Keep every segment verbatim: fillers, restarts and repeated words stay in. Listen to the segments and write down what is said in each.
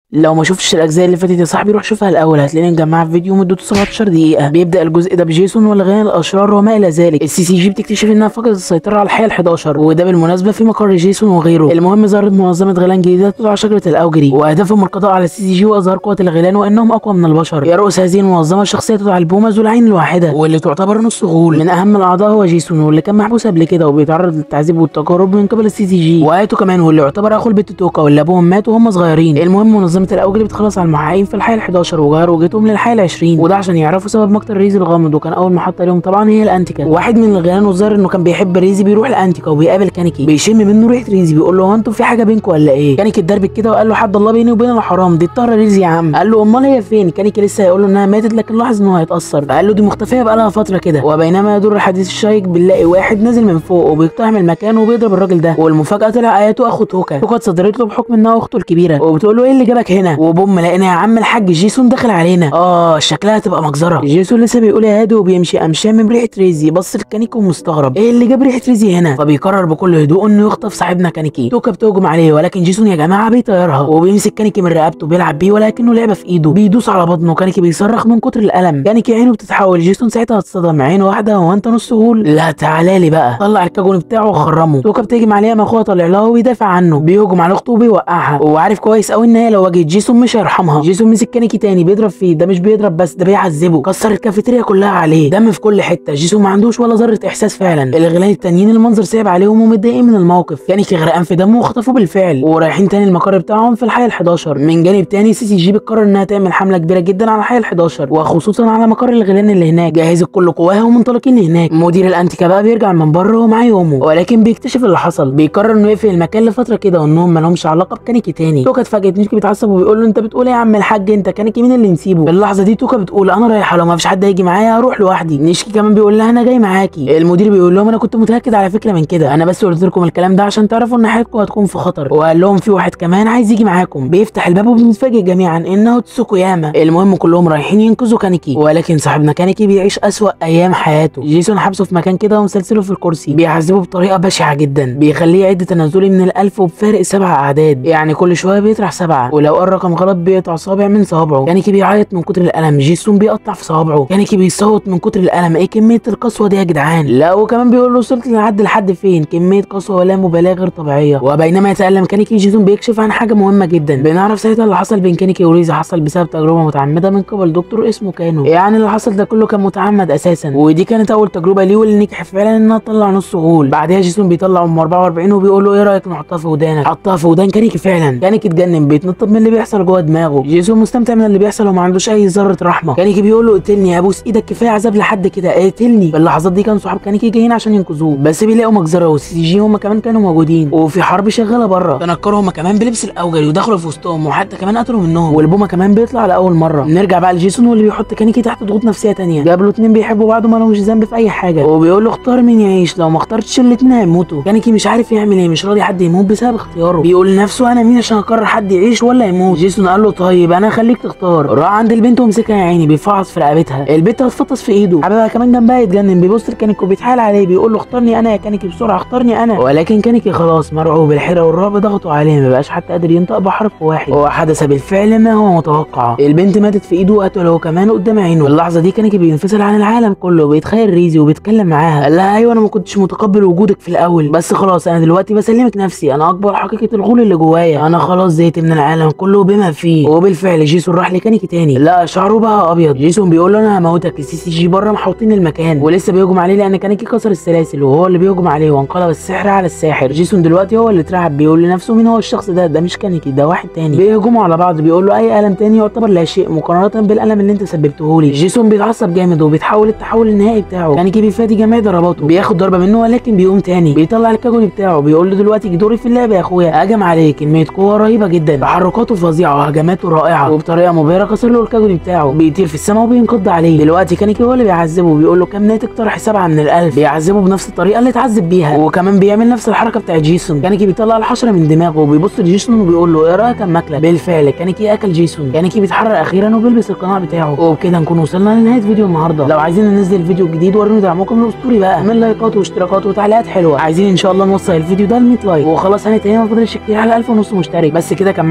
لو ما شفتش الاجزاء اللي فاتت يا صاحبي روح شوفها الاول، هتلاقيني مجمعها في فيديو مدته سبعتاشر دقيقه. بيبدا الجزء ده بجيسون والغيان الاشرار وما الى ذلك. السي سي جي بتكتشف انها فقدت السيطره على الحي الحداشر، وده بالمناسبه في مقر جيسون وغيره. المهم ظهرت منظمه غيلان جديده تدعى شجره الاوجري، وهدفهم القضاء على السي سي جي واظهار قوه الغيلان وانهم اقوى من البشر. يرأس هذه المنظمه شخصيه تدعى البومه ذو العين الواحده، واللي تعتبر نص غول. من اهم الاعضاء هو جيسون، واللي كان محبوس قبل كده وبيتعرض للتعذيب والتجارب من قبل السي سي جي، وهايتو كمان، واللي يعتبر اخو البت توكا واللي ابوهم مات وهم صغيرين. المهم منظمه الاوجري بتخلص على المحققين في الحي الحداشر وغيروا وجهتهم للحي العشرين، وده عشان يعرفوا سبب مقتل ريزي الغامض. وكان اول محطه لهم طبعا هي الانتيكا. واحد من الغيلان والظاهر انه كان بيحب ريزي بيروح الانتيكا وبيقابل كانيكي، بيشم منه ريحه ريزي، بيقول له هو انتوا في حاجه بينكم ولا ايه؟ كانيكي اتدربك كده وقال له حد الله بيني وبين حرام، دي الطاهره ريزي يا عم. قال له امال هي فين؟ كانيكي لسه هيقول له انها ماتت، لكن لاحظ انه هيتاثر، فقال له دي مختفيه بقالها فتره كده. وبينما يدور الحديث الشيق بنلاقي واحد نازل من فوق وبيقتحم المكان وبيضرب الراجل ده، والمفاجاه طلع اياته اخو توكا. توكا اتصدرت له بحكم انها اخته الكبيره، وبتقول له ايه اللي جابك هنا؟ وبوم لقينا يا عم الحاج جيسون داخل علينا. اه شكلها تبقى مجزره. جيسون لسه بيقول يا هادي وبيمشي، قام شامم ريحه ريزي، بص لكانيكي ومستغرب ايه اللي جاب ريحه ريزي هنا، فبيقرر بكل هدوء انه يخطف صاحبنا كانيكي. توكا بتهجم عليه، ولكن جيسون يا جماعه بيطيرها وبيمسك كانيكي من رقبته بيلعب بيه، ولكنه لعبه في ايده، بيدوس على بطنه. كانيكي بيصرخ من كتر الالم، كانيكي عينه بتتحول. جيسون ساعتها اتصدم، عينه واحده، هو انت نص غول؟ لا تعالى لي بقى. طلع الكاجون بتاعه وخرمه. توكا بتهجم عليه، ما اخوها طالع لها وبيدافع عنه، بيهجم على اخته وبيوقعها، وعارف كويس قوي ان هي لو واجهت جيسون مش هيرحمها. جيسون مسك كانيكي تاني بيضرب فيه، ده مش بيضرب بس، ده بيعذبه، كسر الكافيتيريا كلها عليه، دم في كل حته. جيسون ما عندوش ولا ذره احساس فعلا. الغيلان التانيين المنظر صعب عليهم ومتضايقين من الموقف، كانيكي غرقان في دمه وخطفوه بالفعل، ورايحين تاني المقر بتاعهم في الحي الحداشر. من جانب تاني سي سي جي بتقرر انها تعمل حمله كبيره جدا على الحي الحداشر، وخصوصا على مقر الغيلان اللي هناك. جهزت كل قواها ومنطلقين لهناك. مدير الانتيكا بقى بيرجع من بره ومعاه يومه، ولكن بيكتشف اللي حصل. بيقرر انه يقفل المكان لفتره كده، وانهم ما لهمش علاقه بكانيكي تاني. توكا اتفاجئت، نيكي بيتعصب وبيقول له انت بتقول ايه يا عم الحاج؟ انت كانيكي مين اللي نسيبه؟ في اللحظه دي توكا بتقول انا رايحه، لو ما فيش حد هيجي معايا هروح لوحدي. نيشكي كمان بيقول لها انا جاي معاكي. المدير بيقول لهم انا كنت متاكد على فكره من كده، انا بس قلت لكم الكلام ده عشان تعرفوا ان حياتكم هتكون في خطر. وقال لهم في واحد كمان عايز يجي معاكم. بيفتح الباب وبنتفاجئ جميعا انه تسوكوياما. المهم كلهم رايحين ينقذوا كانيكي، ولكن صاحبنا كانيكي بيعيش اسوأ ايام حياته. جيسون حبسه في مكان كده ومسلسله في الكرسي، بيعذبه بطريقه بشعه جدا، بيخليه يعد تنازلي من الالف وبفارق سبع اعداد، يعني كل شويه بيطرح سبعه، ولو قال رقم غلط بيقطع صابع من صوابعه. كانيكي بيعيط من كتر الالم، جيسون بيقطع في صوابعه، كانيكي بيصوت من كتر الالم. ايه كميه القسوه دي يا جدعان؟ لا وكمان بيقول له وصلت للعد لحد فين؟ كميه قسوه ولا مبالغه غير طبيعيه. وبينما يتألم كانيكي، جيسون بيكشف عن حاجه مهمه جدا. بنعرف ساعتها اللي حصل بين كانيكي وريزي حصل بسبب تجربه متعمده من قبل دكتور اسمه كانو، يعني اللي حصل ده كله كان متعمد اساسا، ودي كانت اول تجربه ليه واللي نجح فعلا انها تطلع نص غول. بعدها جيسون بيطلع ام اربعة واربعين وبيقول له ايه رايك نحطها في ودانك؟ حطها في ودان كانيكي فعلا. كانيكي اتجنن، بيتنطط من اللي بيحصل جوه دماغه. جيسون مستمتع من اللي بيحصل وما عندوش اي ذره رحمه. كانيكي بيقول له اقتلني ابوس ايدك، كفايه عذاب لحد كده، اقتلني. في اللحظات دي كان صحاب كانيكي جايين عشان ينقذوه، بس بيلاقوا مجزره والسي جي هم كمان كانوا موجودين، وفي حرب شغاله بره. تنكروا هم كمان بلبس الاوجري ودخلوا في وسطهم، وحتى كمان قتلوا منهم، والبومه كمان بيطلع لاول مره. نرجع بقى لجيسون واللي بيحط كانيكي تحت ضغوط نفسيه تانيه. جاب له اتنين بيحبوا بعض وما لهمش ذنب في اي حاجه، وبيقول له اختار مين يعيش، لو ما اخترتش الاتنين هيموتوا. كانيكي مش عارف يعمل ايه، مش راضي حد يموت بسبب اختياره. بيقول لنفسه انا مين عشان اقرر حد يعيش ولا يموت؟ جيسون قال له طيب انا خليك تختار. راح عند البنت ومسكها يا عيني، بيفعص في رقبتها. البنت هتفطس في ايده، حبيبها كمان جنبها يتجنن، بيبص لكانيكي وبيتحايل عليه، بيقول له اختارني انا يا كانيكي بسرعه، اختارني انا. ولكن كانيكي خلاص مرعوب، الحيره والرعب ضغطوا عليه، ما بقاش حتى قادر ينطق بحرف واحد، وحدث بالفعل ما هو متوقع. البنت ماتت في ايده وقتله هو كمان قدام عينه. اللحظه دي كانيكي بينفصل عن العالم كله، بيتخيل ريزي وبيتكلم معاها. قال لها ايوه انا ما كنتش متقبل وجودك في الاول، بس خلاص انا دلوقتي بسلمك نفسي، انا اكبر حقيقه الغول اللي جوايا، انا خلاص زهقت من العالم كله بما فيه. وبالفعل جيسون راح لكانيكي تاني، لا شعره بقى ابيض. جيسون بيقول له انا هموتك، السي سي جي بره محوطين المكان ولسه بيهجم عليه لان كانيكي كسر السلاسل وهو اللي بيهجم عليه، وانقلب السحر على الساحر. جيسون دلوقتي هو اللي اترعب، بيقول لنفسه مين هو الشخص ده؟ ده مش كانيكي، ده واحد تاني. بيهجموا على بعض، بيقول له اي الم تاني يعتبر لا شيء مقارنه بالالم اللي انت سببته لي. جيسون بيتعصب جامد وبيتحول التحول النهائي بتاعه. كانيكي بيفادي جميع ضرباته، بياخد ضربه منه ولكن بيقوم تاني، بيطلع الكاجوني بتاعه، بيقول له دلوقتي دوري في اللعبه يا اخويا. هجم عليه كميه قوه رهيبه جدا، تحركاته فظيعه وهجماته رائعه، وبطريقه مبهره كسر له الكاجوني بتاعه، بيطير في السماء وبينقض عليه. دلوقتي كانيكي هو اللي بيعذبه، بيقول له كام ناتج طرح سبعه من الالف، بيعذبه بنفس الطريقه اللي اتعذب بيها، وكمان بيعمل نفس الحركه بتاعت جيسون. كانيكي بيطلع الحشره من دماغه وبيبص لجيسون وبيقول له ايه رايك اما اكلك؟ بالفعل كانيكي اكل جيسون. كانيكي بيتحرر اخيرا وبيلبس القناع بتاعه. وبكده نكون وصلنا لنهايه فيديو النهارده. لو عايزين ننزل فيديو جديد وروني دعمكم الاسطوري بقى من لايكات واشتراكات وتعليقات حلوه. عايزين ان شاء الله نوصل الفيديو ده ل مية لايك، وخلاص هنتهي، ما فاضلش كتير على ألف ونص مشترك. بس كده كان معاكم اخوكم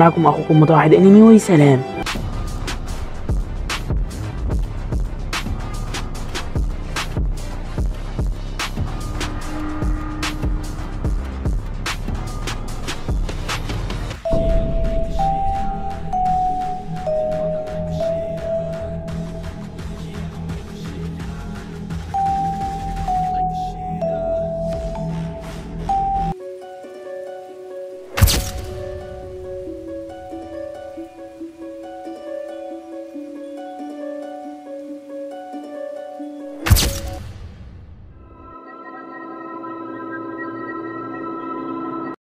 اخوكم متوحد انمي، وسلام.